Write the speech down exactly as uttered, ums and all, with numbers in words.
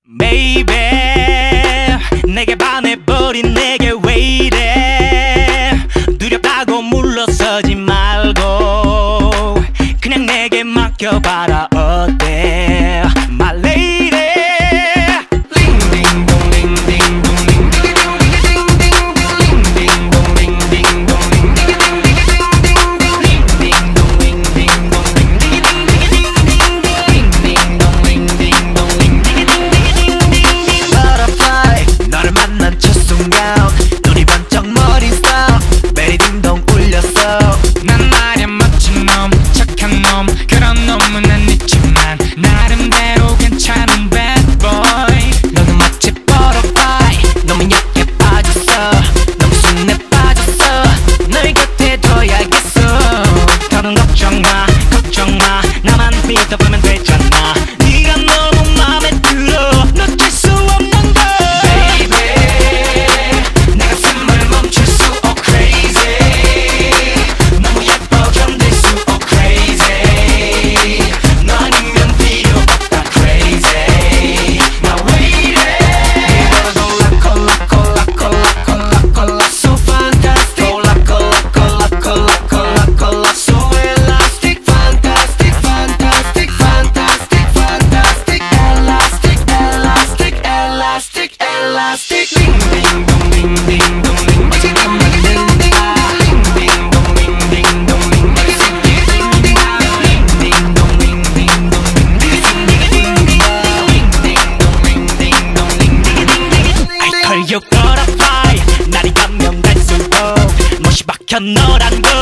Baby 내게 반해버린 내게 왜 이래 두렵다고 물러서지 말고 그냥 내게 맡겨봐라 어때 My lady 눈이 번쩍 머리 써 베리 딩동 울렸어 난 말야 멋진 놈 착한 놈 그런 놈은 아니지만 나름대로 괜찮은 bad boy 너는 마치 butterfly 너무 얇게 빠졌어 너무 순해 빠졌어 너의 곁에 둬야겠어 더는 걱정마 걱정마 나만 믿어보면 되잖아 네가 너무 맘에 들어 놓칠 수 없는 걸 Elastic, ding ding dong ding ding dong ding 마치 난 만든다 ding ding dong ding ding dong ding 마치 ding ding ding dong ding ding dong ding ding ding dong ding ding dong ding I call you butterfly 날이 가면 갈수록 못이 박혀 너란 걸